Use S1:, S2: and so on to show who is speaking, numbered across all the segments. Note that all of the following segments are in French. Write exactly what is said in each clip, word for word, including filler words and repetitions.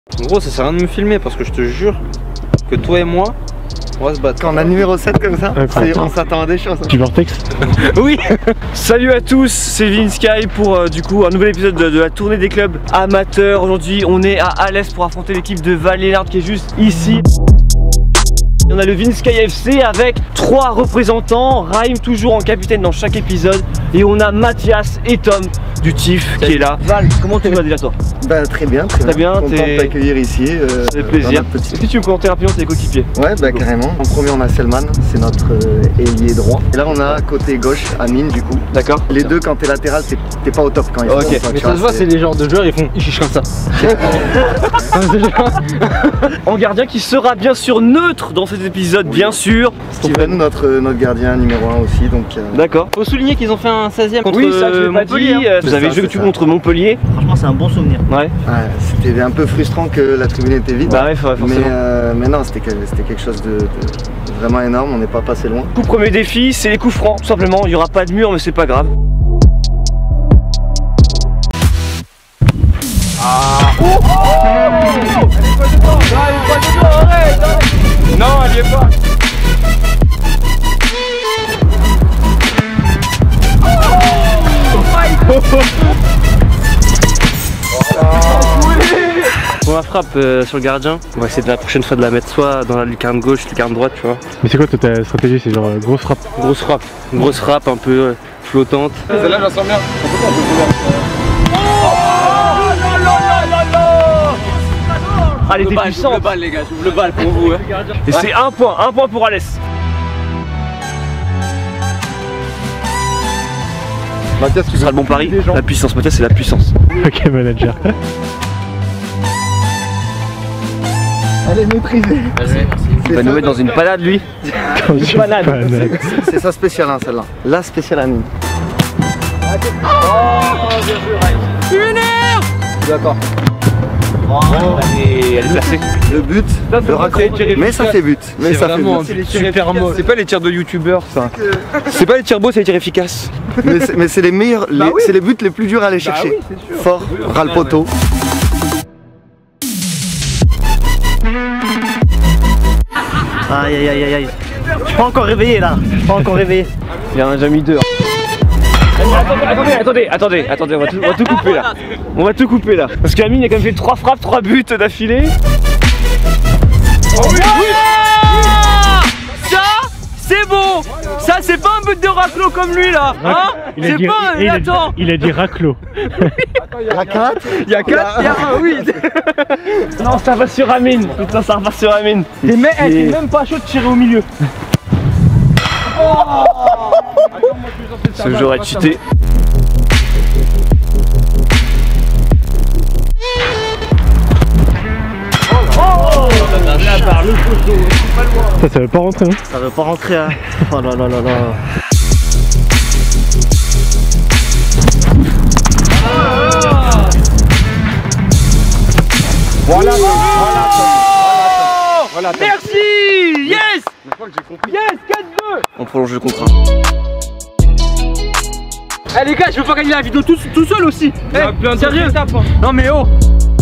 S1: En gros, ça sert à rien de me filmer parce que je te jure que toi et moi, on va se battre.
S2: Quand on a numéro sept comme ça, on s'attend à des choses.
S3: Tu Vortex.
S4: Oui. Salut à tous, c'est Vinsky pour euh, du coup un nouvel épisode de, de la tournée des clubs amateurs. Aujourd'hui on est à Alès pour affronter l'équipe de Val-Lénard qui est juste ici. On a le Vinsky F C avec trois représentants, Raïm toujours en capitaine dans chaque épisode, et on a Mathias et Tom du T I F qui est là. Val, comment tu vas déjà toi?
S2: Bah très bien, très,
S4: très bien.
S2: Content de t'accueillir ici. Euh,
S4: C'est plaisir. Est-ce que tu veux commenter rapidement tes coéquipiers?
S2: Ouais, bah carrément. En premier on a Selman, c'est notre euh, ailier droit. Et là on a côté gauche Amine du coup.
S4: D'accord.
S2: Les deux quand t'es latéral t'es pas au top quand ils
S4: Ok.
S2: font.
S1: Mais ça se voit, c'est les genres de joueurs, ils font ils chichent comme ça.
S4: En gardien qui sera bien sûr neutre dans cet épisode, oui. Bien sûr.
S2: Steven, notre, notre gardien numéro un aussi. Donc. Euh...
S4: D'accord.
S1: Faut souligner qu'ils ont fait un seizième contre
S4: oui, ça,
S1: Montpellier.
S4: Dit, hein. Vous avez joué contre Montpellier.
S1: Franchement, c'est un bon souvenir.
S4: Ouais.
S2: Ouais, c'était un peu frustrant que la tribune était vide.
S4: Bah ouais, forcément.
S2: Mais, euh, mais non, c'était quelque chose de, de vraiment énorme. On n'est pas passé loin.
S4: Coup premier défi, c'est les coups francs. Tout simplement, il n'y aura pas de mur, mais c'est pas grave. Ah. Oh, oh, oh, non, elle y est pas.
S1: Pour ma frappe euh, sur le gardien, on va essayer de la prochaine fois de la mettre soit dans la lucarne gauche, lucarne droite, tu vois.
S3: Mais c'est quoi toi, ta stratégie? C'est genre euh, grosse frappe?
S1: Grosse frappe, une grosse frappe un peu euh, flottante.
S4: Celle-là, je la sens bien. Ah, elle était puissante.
S1: Le bal, les gars, j'ouvre le bal pour vous. Hein.
S4: Et c'est un point, un point pour Alès. Mathias, tu seras le bon pari. La puissance, Mathias, c'est la puissance.
S3: Ok, manager.
S2: Elle est maîtrisée.
S4: Il va nous mettre dans une panade, lui.
S3: Une panade.
S2: C'est sa spéciale, hein, celle-là. La spéciale Amine.
S4: Oh, bien joué, Raïm. Tu m'énerves. D'accord. Oh, elle, est, elle est placée.
S2: Le but, ça, le raccro, mais ça fait but. Mais ça fait but.
S4: C'est les tirs efficaces. C'est pas les tirs de youtubeurs, ça. C'est pas les tirs beaux, c'est les tirs efficaces.
S2: Mais c'est les meilleurs, bah les, oui. C'est les buts les plus durs à aller chercher.
S4: Bah oui, sûr.
S2: Fort, ras le poteau.
S1: Aïe aïe aïe aïe. Je suis pas encore réveillé là. Je suis pas encore réveillé.
S4: Il en a déjà mis deux. Attendez, attendez, attendez, attendez, attendez, on va, tout, on va tout couper là. On va tout couper là. Parce qu'Amine a quand même fait trois frappes, trois buts d'affilée. Oh oui, oui. Ça, c'est bon. Ça, c'est pas un but de raclo comme lui là. Hein? C'est pas un. Attends.
S3: Il a dit raclo.
S2: Il y a quatre.
S4: Il y a quatre, il y a un, oui. Non, ça va sur Amine. Putain, ça va sur Amine. T'es même pas chaud de tirer au milieu. Oh. Ce j'aurais cheaté.
S3: Ça, ça veut pas rentrer, non?
S1: Ça veut pas rentrer, hein. Oh là là là là.
S4: Voilà, voilà, voilà. Merci. Yes. Yes, quatre deux. On prolonge le contrat. Eh les gars, je veux pas gagner la vidéo tout, tout seul aussi. Eh, sérieux hein. Non mais oh.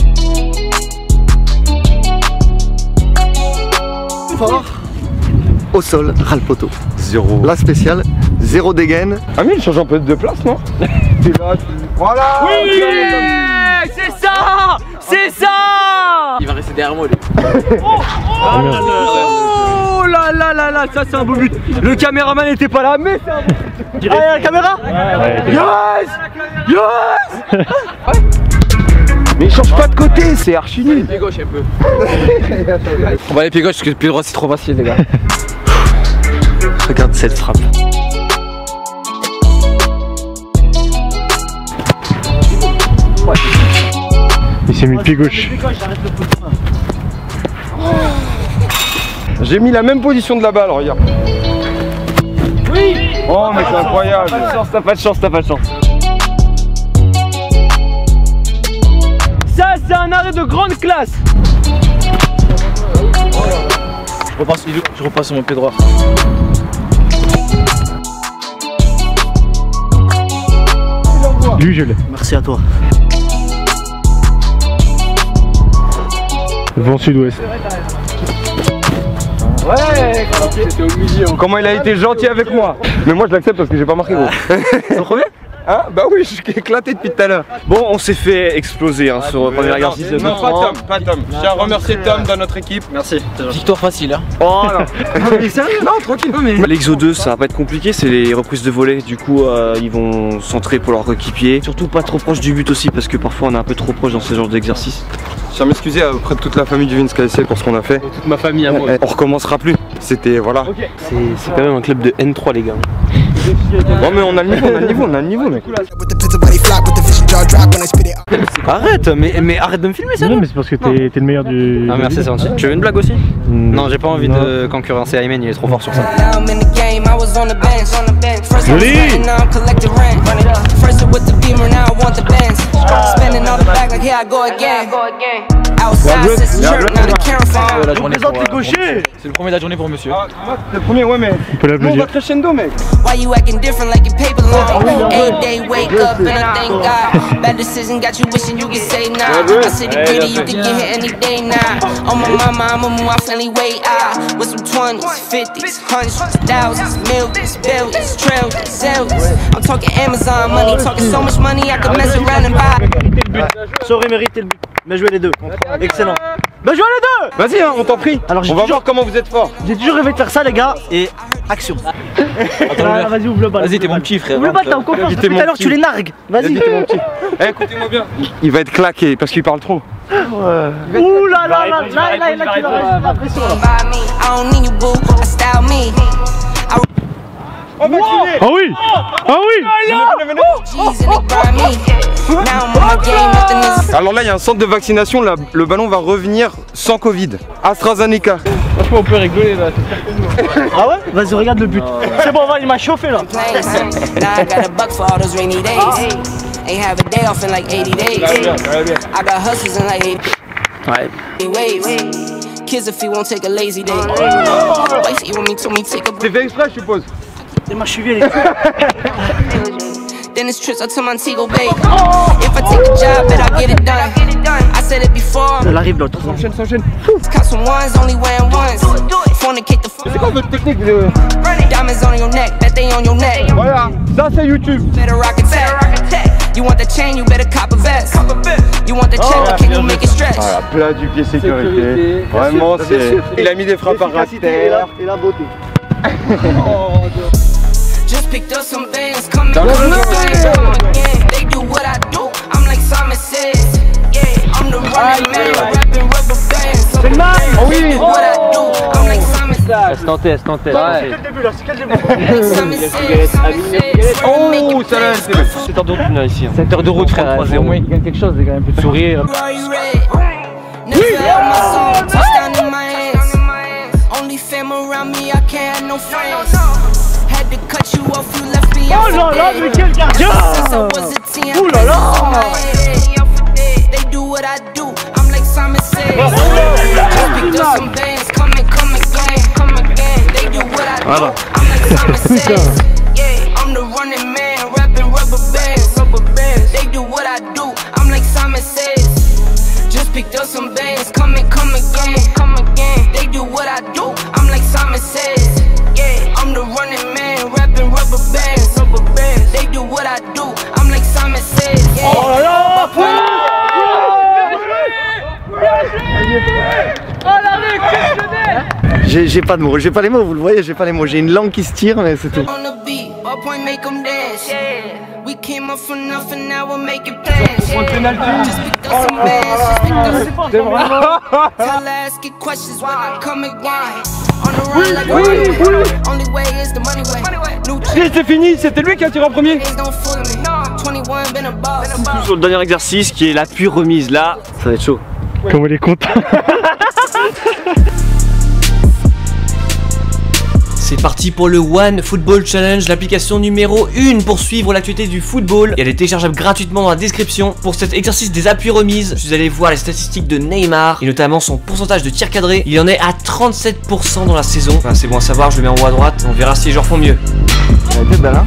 S2: Fort. Au sol, ras le poteau.
S4: Zéro.
S2: La spéciale, zéro dégaine.
S4: Ah mais il change un peu de place, non? T'es là, tu... Voilà. Oui, c'est ça. C'est ça.
S1: Il va rester derrière moi lui.
S4: Oh, oh, oh là là là là, ça c'est un beau but. Le caméraman n'était pas là, mais c'est un beau but. Ah, la caméra.
S3: Ouais,
S4: yes. Yes. Mais il change pas de côté, c'est archi nul.
S1: Pied gauche un peu.
S4: On va aller pied gauche parce que le pied droit c'est trop facile les gars. Regarde cette frappe.
S3: Il s'est mis le pied gauche.
S4: J'ai mis la même position de la balle, regarde. Oui. Oh mais c'est incroyable. T'as pas de chance, t'as pas de chance, t'as pas de chance. Ça c'est un arrêt de grande classe.
S1: Je repasse, je repasse sur mon pied droit.
S3: Lui je l'ai.
S1: Merci à toi.
S3: Vent sud-ouest.
S4: Ouais, c'était au milieu. Comment il a été gentil avec moi. Mais moi je l'accepte parce que j'ai pas marqué gros.
S1: C'est le premier?
S4: Hein? Bah oui, je suis éclaté depuis tout à l'heure. Bon, on s'est fait exploser hein, sur le premier exercice.
S5: Non, non, pas Tom, pas Tom. Je tiens à remercier Tom dans notre équipe.
S1: Merci.
S6: Victoire facile hein.
S4: Oh non. Mais sérieux?
S5: Non, tranquille.
S4: L'Exo deux, ça va pas être compliqué, c'est les reprises de volée. Du coup, euh, ils vont centrer pour leur coéquipier. Surtout pas trop proche du but aussi, parce que parfois on est un peu trop proche dans ce genre d'exercice.
S5: Je tiens à m'excuser auprès de toute la famille du Vince K S C pour ce qu'on a fait.
S1: Toute ma famille à moi.
S4: On recommencera plus. C'était voilà.
S1: C'est quand même un club de N trois les gars.
S4: Non mais on a le niveau, on a le niveau, on a le niveau mec.
S1: Arrête, mais, mais arrête de me filmer ça.
S3: Non, mais c'est parce que t'es le meilleur du.
S1: Ah merci, c'est gentil. Tu veux une blague aussi?
S3: Mmh.
S1: Non, j'ai pas envie
S3: Non.
S1: de concurrencer Ayman, il est trop fort sur ça.
S3: Joli.
S6: La journée pour, euh, c'est le premier de la journée pour monsieur.
S5: Ah, c'est le premier, ouais, mais.
S3: On peut
S5: Nous, on va
S3: l'applaudir.
S5: crescendo, mec.
S7: Why you acting different like your paper long? Every day wake up and I thank God. Bad decision got you wishing you could say nah. I said the greedy, you could get here any day now. On my mama, I'ma move out friendly way out. With some twenties, fifties, hundreds, thousands, millions, billions, trillions, zillions. I'm talking Amazon money, talking so much money I could mess around and buy.
S8: Ça aurait mérité le but. Bien joué les deux. Excellent. Bien joué les deux.
S5: Vas-y, hein, on t'en prie.
S8: Alors, j'ai
S5: on va
S8: toujours-
S5: voir comment vous êtes fort.
S8: J'ai toujours rêvé de faire ça les gars. Et action. Ah, vas-y ouvre le bal.
S6: Vas-y, t'es mon petit frère.
S8: Ouvre le bal, t'as en confiance.
S5: T'es
S8: Depuis
S5: mon
S8: tout à l'heure
S5: petit.
S8: tu les nargues. Vas-y.
S5: Vas-y, t'es mon petit. Eh, écoutez-moi bien. Il va être claqué parce qu'il parle trop.
S8: Ouh là là là là là là tu l'as la pression.
S7: By me, I don't need you boo, I style me.
S5: Oh, vacciné.
S3: Ah oui. Ah oui.
S7: G's in it by me. Now I'm on my game, nothing is.
S5: Alors là, il y a un centre de vaccination. Là, le ballon va revenir sans Covid. AstraZeneca.
S1: Franchement, on peut rigoler là.
S8: Ah ouais. Vas-y regarde le but. C'est bon va il m'a chauffé là.
S7: Plain. Now I got a buck for all those rainy days. Ain't have a day off in like eighty days. I got hustles in like eighty
S1: Ouais.
S7: ways. Kids if he won't take a lazy day. Wife, you want me to me take a
S5: C'est fait exprès, je suppose.
S8: C'est ma cheville elle est.
S7: Then it's trips up to Montego Bay. If I take a job, bet I get it done. I said it before.
S8: Elle arrive l'autre.
S5: S'enchaîne, s'enchaîne.
S7: Count some ones, only wearing ones. Fornicate the
S5: C'est quoi votre technique de...
S7: diamonds on your neck, bet they on your neck.
S5: Voilà, ça c'est YouTube.
S7: Better rock a tech. You want the chain, you better cop a vest. You want the check, but can you make it stretch?
S5: Voilà, plat du pied sécurité. Vraiment, c'est... Il a mis des frappes à caractère.
S2: Et la beauté.
S7: Just picked up some bands, coming, coming, coming, come again. They do what I do, I'm like Simon says. Yeah, I'm the running man, rapping rubber bands.
S8: C'est nice.
S7: Oh oui. What I do, I'm like Simon says.
S1: Elle se tentait, elle se tentait.
S8: C'est le début là, c'est quel début?
S7: Like Simon says, Simon says.
S5: Oh, ça là, c'est...
S1: C'est heure de route là ici.
S6: sept heures de route frère, au moins il gagne quelque chose, il gagne un peu de sourire.
S7: Rory red. Never held my soul, touchdown in my hands. Only fam around me, I can't have no friends. Had to cut you off, you left me
S8: Oh
S7: out
S8: là
S7: for
S8: là
S7: dead.
S8: mais quel gardien.
S7: Since I was a teen, I
S8: Ouh là là.
S7: on my head. They do what I do, I'm like Simon says. Just picked up some bands, come and come again, come again. They do what I do, I'm like Simon says. Yeah, I'm the running man, rapping rubber bands, rubber bands. They do what I do, I'm like Simon says. Just picked up some bands, come and come again, come again. They do what I do, I'm like Simon says. Yeah, I'm the running man, rapping rubber bands, rubber bands. They do what I do, I'm like Simon says. Yeah.
S8: Oh là là.
S2: J'ai j'ai pas de mots, j'ai pas les mots, vous le voyez, j'ai pas les mots. J'ai une langue qui se tire, mais c'est tout.
S7: On the beat, ball point make 'em dance. Yeah. We came up from nothing, now we're making plans. Yeah. Just picked up some bands, just picked up some Tell her ask it questions when I come again. On the run like a runaway. Only way is the money way. New
S5: Et c'est fini, c'était lui qui a tiré en premier.
S7: chains don't fool me. twenty-one been a boss.
S4: Sur le dernier exercice qui est l'appui remise. Là, ça va être chaud.
S3: Comment il est content.
S9: C'est parti pour le One Football Challenge, l'application numéro un pour suivre l'actualité du football. Et elle est téléchargeable gratuitement dans la description. Pour cet exercice des appuis remises, je suis allé voir les statistiques de Neymar et notamment son pourcentage de tir cadré. Il en est à trente-sept pour cent dans la saison. Enfin, c'est bon à savoir, je le mets en haut à droite. On verra si les joueurs font mieux.
S2: Elle était belle, hein.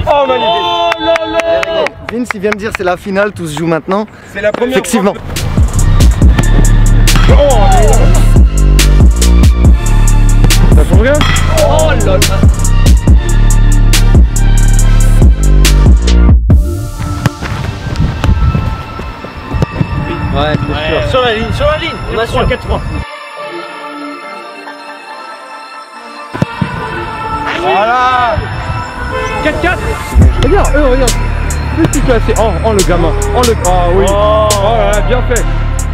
S5: Oh magnifique.
S4: Oh là là.
S2: Vince il vient de dire c'est la finale, tout se joue maintenant.
S5: C'est la première
S2: Effectivement.
S5: Ça tombe bien.
S4: Oh là là.
S8: Ouais, bien sûr. Sur la ligne, sur la ligne. On a sur quatre trois.
S5: Voilà.
S4: quatre quatre.
S5: Regarde, eux, regarde. Petit classé. Oh, oh le gamin. Oh le. Ah oui.
S4: Oh,
S5: Oh là là, bien fait.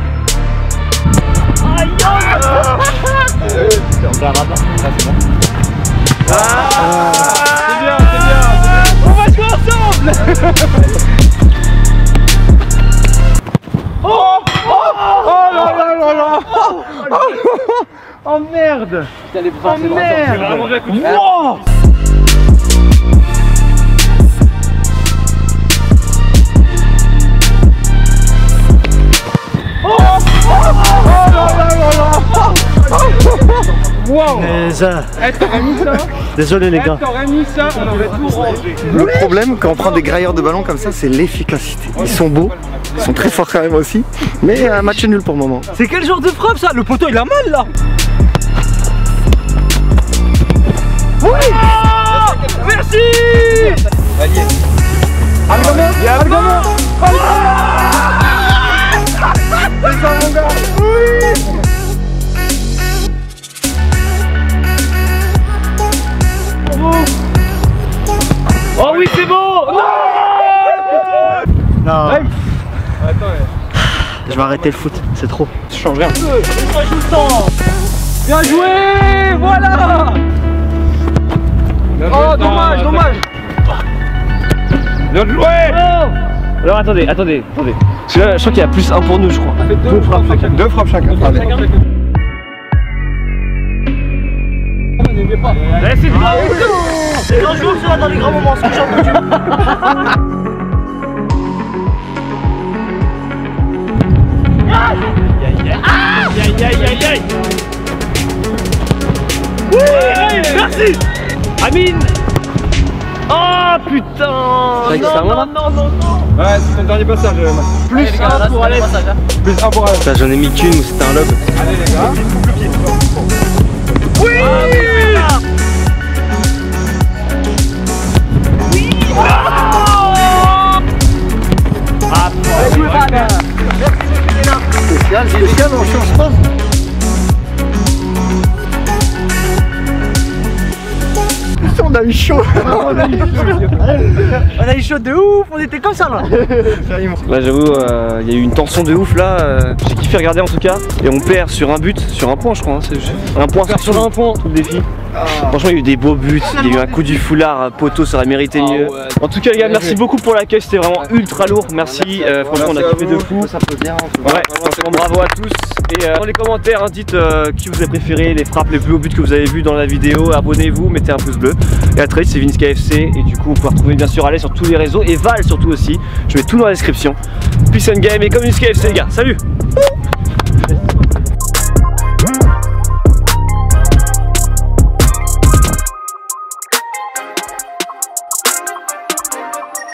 S8: On verra pas. Ça c'est bon.
S4: Ah, c'est bien, c'est bien. On va jouer ensemble.
S5: Oh, oh, oh là là là là. Oh merde.
S4: Oh merde.
S5: Wow. Wow.
S8: Mais ça.
S5: Eh, t'aurais mis ça?
S8: Désolé les
S5: Eh,
S8: gars.
S5: t'aurais mis ça, on aurait tout rangé.
S2: Le problème quand on prend des grailleurs de ballon comme ça, c'est l'efficacité. Ils sont beaux, ils sont très forts quand même aussi, mais un match nul pour le moment.
S8: C'est quel genre de frappe ça? Le poteau il a mal là.
S4: Merci.
S5: Algama, Algama, c'est ça mon gars. Oui.
S4: Oh oui, c'est bon. Non.
S8: Non.
S5: Attends,
S8: Je vais arrêter le foot, c'est trop.
S5: ça change rien.
S4: Bien joué. Voilà. Oh dommage, dommage.
S5: Bien joué.
S4: Alors attendez, attendez, attendez. Parce que là, je crois qu'il y a plus un pour nous, je crois.
S5: Deux frappes chacun. Deux frappes chacun. Allez.
S4: Allez, c'est bon.
S8: C'est dangereux ça dans les grands moments, ce que j'ai entendu.
S4: Aïe aïe aïe aïe. Merci. Amine. Oh putain.
S1: C'est vrai que c'est à moi, là
S4: non, non, non.
S5: Ouais, c'est ton dernier passage. euh, Max.
S4: Plus un pour Alex.
S5: Plus un pour Alex.
S1: Putain, j'en ai mis qu'une ou c'était un lob.
S5: Allez les gars.
S4: Oui.
S2: Spécial, spécial, on change pas. On a eu chaud.
S8: On a eu chaud de ouf, on était comme ça là.
S4: Là j'avoue, euh, il y a eu une tension de ouf là, euh, j'ai kiffé regarder en tout cas. Et on perd sur un but, sur un point je crois, hein, c'est un point sur un point, tout le défi. Franchement il y a eu des beaux buts, il y a eu un coup du foulard, un poteau ça aurait mérité mieux. En tout cas les gars, merci beaucoup pour l'accueil, c'était vraiment ultra lourd, merci, euh, franchement on a kiffé de fou.
S2: Ça peut bien.
S4: Ouais, franchement bravo à tous. Et euh, dans les commentaires, hein, dites euh, qui vous avez préféré, les frappes les plus hauts buts que vous avez vus dans la vidéo. Abonnez-vous, mettez un pouce bleu. Et à très vite, c'est Vince K F C. Et du coup, vous pouvez retrouver bien sûr Alex sur tous les réseaux. Et Val surtout aussi. Je mets tout dans la description. Peace and game et comme Vince K F C les gars. Salut!